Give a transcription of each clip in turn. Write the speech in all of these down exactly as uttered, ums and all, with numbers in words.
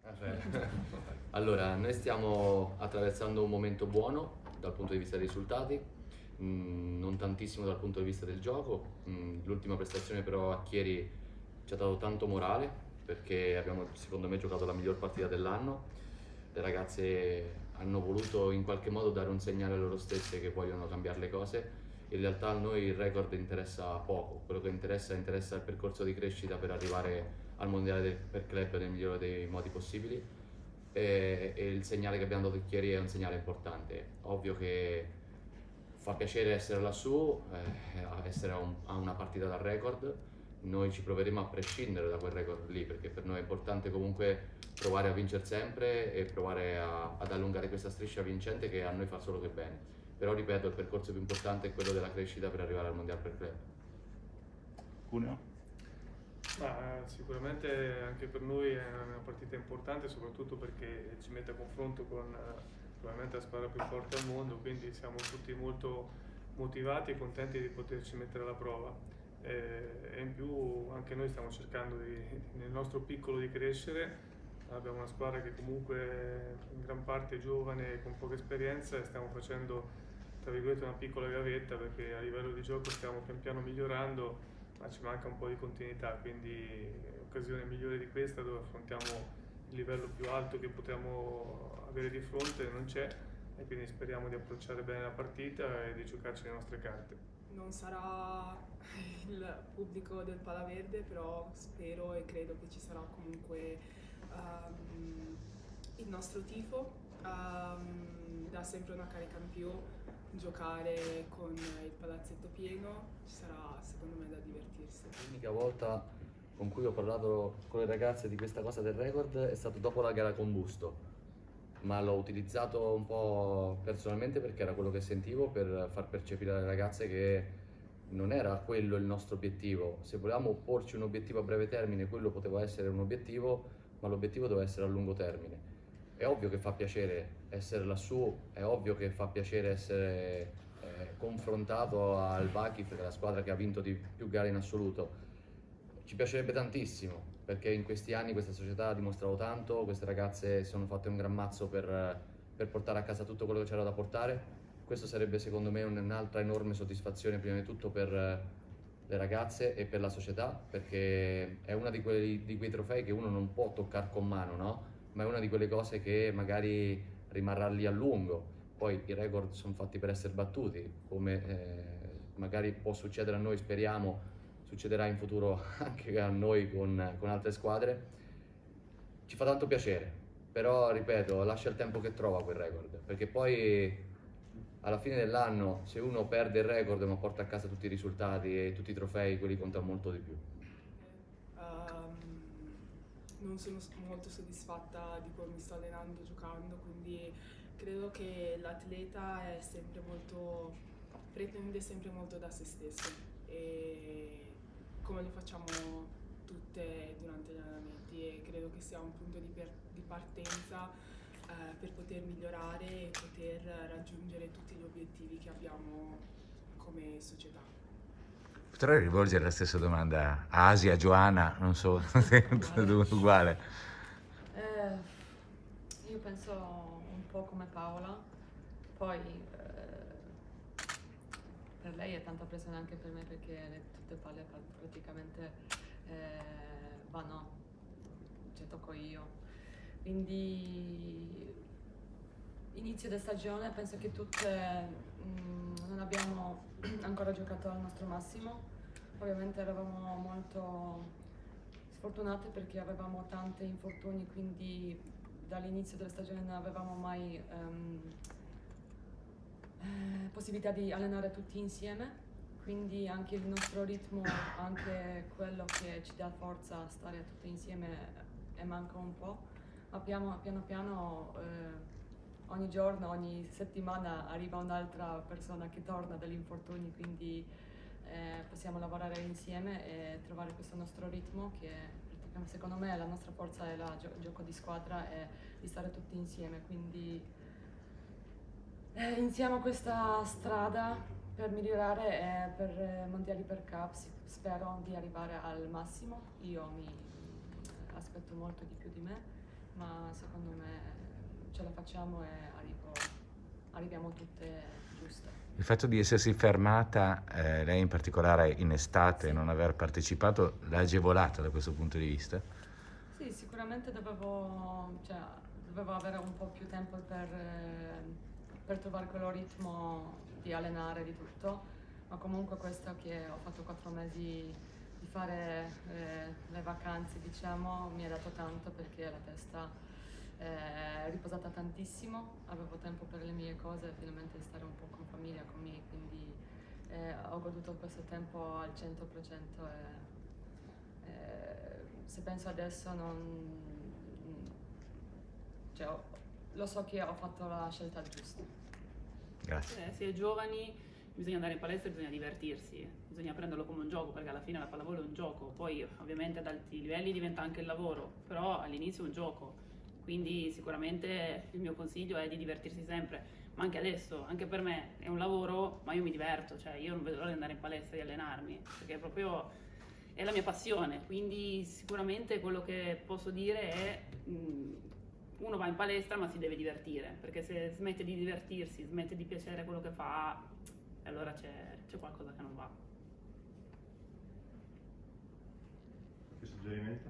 Ah, cioè. Allora, noi stiamo attraversando un momento buono dal punto di vista dei risultati, mm, non tantissimo dal punto di vista del gioco. Mm, l'ultima prestazione però a Chieri ci ha dato tanto morale perché abbiamo secondo me giocato la miglior partita dell'anno. Le ragazze hanno voluto in qualche modo dare un segnale a loro stesse che vogliono cambiare le cose. In realtà a noi il record interessa poco, quello che interessa interessa il percorso di crescita per arrivare al mondiale del, per club nel migliore dei modi possibili e, e il segnale che abbiamo dato ieri è un segnale importante. Ovvio che fa piacere essere lassù, eh, essere a, un- a una partita dal record. Noi ci proveremo a prescindere da quel record lì perché per noi è importante comunque provare a vincere sempre e provare a- ad allungare questa striscia vincente che a noi fa solo che bene. Però ripeto, il percorso più importante è quello della crescita per arrivare al mondiale per club. Cuneo? Ma eh, sicuramente anche per noi è una partita importante, soprattutto perché ci mette a confronto con eh, probabilmente la squadra più forte al mondo, quindi siamo tutti molto motivati e contenti di poterci mettere alla prova. Eh, e in più anche noi stiamo cercando di, nel nostro piccolo di crescere. Abbiamo una squadra che comunque è in gran parte è giovane e con poca esperienza e stiamo facendo tra virgolette una piccola gavetta perché a livello di gioco stiamo pian piano migliorando, ma ci manca un po' di continuità, quindi occasione migliore di questa dove affrontiamo il livello più alto che potremmo avere di fronte non c'è e quindi speriamo di approcciare bene la partita e di giocarci le nostre carte. Non sarà il pubblico del Palaverde, però spero e credo che ci sarà comunque ehm, il nostro tifo. Ehm, dà sempre una carica in più giocare con il palazzetto pieno, ci sarà secondo me da divertirsi. L'unica volta con cui ho parlato con le ragazze di questa cosa del record è stato dopo la gara con Busto, ma l'ho utilizzato un po' personalmente perché era quello che sentivo per far percepire alle ragazze che non era quello il nostro obiettivo. Se volevamo porci un obiettivo a breve termine, quello poteva essere un obiettivo, ma l'obiettivo doveva essere a lungo termine. È ovvio che fa piacere essere lassù, è ovvio che fa piacere essere eh, confrontato al Vakif, che è la squadra che ha vinto di più gare in assoluto. Ci piacerebbe tantissimo, perché in questi anni questa società ha dimostrato tanto, queste ragazze si sono fatte un gran mazzo per, per portare a casa tutto quello che c'era da portare. Questo sarebbe secondo me un'altra enorme soddisfazione, prima di tutto per le ragazze e per la società, perché è uno di, quelli, di quei trofei che uno non può toccare con mano, no? Ma è una di quelle cose che magari rimarrà lì a lungo. Poi i record sono fatti per essere battuti, come eh, magari può succedere a noi, speriamo, succederà in futuro anche a noi con, con altre squadre. Ci fa tanto piacere, però ripeto, lascia il tempo che trova quel record, perché poi alla fine dell'anno se uno perde il record ma porta a casa tutti i risultati e tutti i trofei, quelli contano molto di più. Ehm, non sono s- molto soddisfatta di come mi sto allenando giocando, quindi credo che l'atleta è sempre molto, pretende sempre molto da se stesso e come lo facciamo tutte durante gli allenamenti e credo che sia un punto di, per- di partenza eh, per poter migliorare e poter raggiungere tutti gli obiettivi che abbiamo come società. Potrei rivolgere la stessa domanda a Asia, a Joanna, non so, se uguale. Eh, io penso un po' come Paola, poi eh, per lei è tanta pressione anche per me perché le, tutte le palle pra- praticamente eh, vanno, cioè tocco io. Quindi inizio di stagione penso che tutte mh, non abbiamo ancora giocato al nostro massimo, ovviamente eravamo molto sfortunate perché avevamo tanti infortuni, quindi dall'inizio della stagione non avevamo mai ehm, eh, possibilità di allenare tutti insieme, quindi anche il nostro ritmo, anche quello che ci dà forza a stare tutti insieme eh, manca un po', ma piano piano, piano eh, ogni giorno, ogni settimana arriva un'altra persona che torna dagli infortuni, quindi eh, possiamo lavorare insieme e trovare questo nostro ritmo che praticamente, secondo me la nostra forza è il gio- gioco di squadra e di stare tutti insieme, quindi eh, iniziamo questa strada per migliorare e per eh, mondiali per Cup spero di arrivare al massimo, io mi aspetto molto di più di me ma secondo me ce la facciamo e arrivo, arriviamo tutte giuste. Il fatto di essersi fermata, eh, lei in particolare in estate, e non aver partecipato, l'ha agevolata da questo punto di vista? Sì, sicuramente dovevo, cioè, dovevo avere un po' più tempo per, eh, per trovare quello ritmo di allenare, di tutto, ma comunque questo che ho fatto quattro mesi di fare eh, le vacanze, diciamo, mi ha dato tanto perché la testa è riposata tantissimo, avevo tempo per le mie cose, finalmente stare un po' con famiglia, con me, quindi eh, ho goduto questo tempo al cento per cento e eh, se penso adesso non... Cioè, ho- lo so che ho fatto la scelta giusta. Grazie. Eh, si è giovani, bisogna andare in palestra e bisogna divertirsi, bisogna prenderlo come un gioco perché alla fine la pallavolo è un gioco, poi ovviamente ad alti livelli diventa anche il lavoro, però all'inizio è un gioco, quindi sicuramente il mio consiglio è di divertirsi sempre, ma anche adesso, anche per me è un lavoro, ma io mi diverto, cioè io non vedo l'ora di andare in palestra e di allenarmi, perché è proprio è la mia passione, quindi sicuramente quello che posso dire è mh, uno va in palestra ma si deve divertire, perché se smette di divertirsi, smette di piacere quello che fa, allora c'è, c'è qualcosa che non va. Che suggerimento?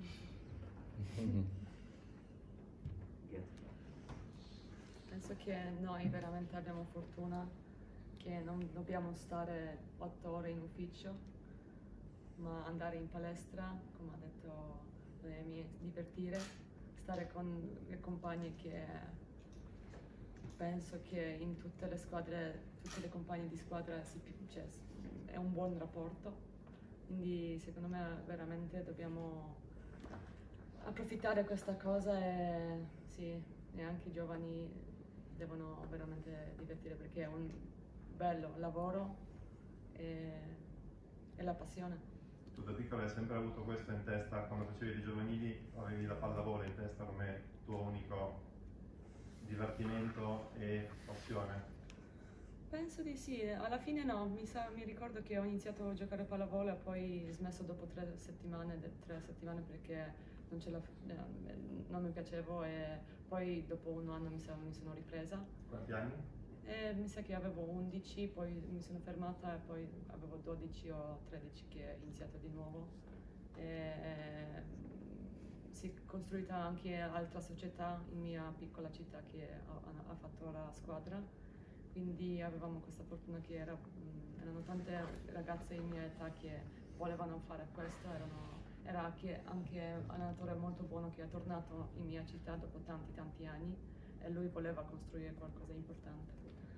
Penso che noi veramente abbiamo fortuna che non dobbiamo stare otto ore in ufficio, ma andare in palestra, come ha detto Noemi, divertire, stare con le compagne che penso che in tutte le squadre, tutte le compagne di squadra si, cioè, è un buon rapporto, quindi secondo me veramente dobbiamo approfittare di questa cosa e sì, e anche i giovani devono veramente divertire perché è un bello lavoro e, e la passione. Tu da piccola hai sempre avuto questo in testa, quando facevi i giovanili avevi la pallavolo in testa come tuo unico divertimento e passione? Penso di sì, alla fine no, mi, sa, mi ricordo che ho iniziato a giocare a pallavolo e poi smesso dopo tre settimane, tre settimane perché non, ce la, eh, non mi piacevo e poi dopo un anno mi, sa, mi sono ripresa. Quanti anni? E mi sa che avevo undici, poi mi sono fermata e poi avevo dodici o tredici che ho iniziato di nuovo. E, si è costruita anche altra società in mia piccola città che ha, ha fatto la squadra, quindi avevamo questa fortuna che era, mh, erano tante ragazze in mia età che volevano fare questo, erano, era anche, anche un allenatore molto buono che è tornato in mia città dopo tanti tanti anni e lui voleva costruire qualcosa di importante.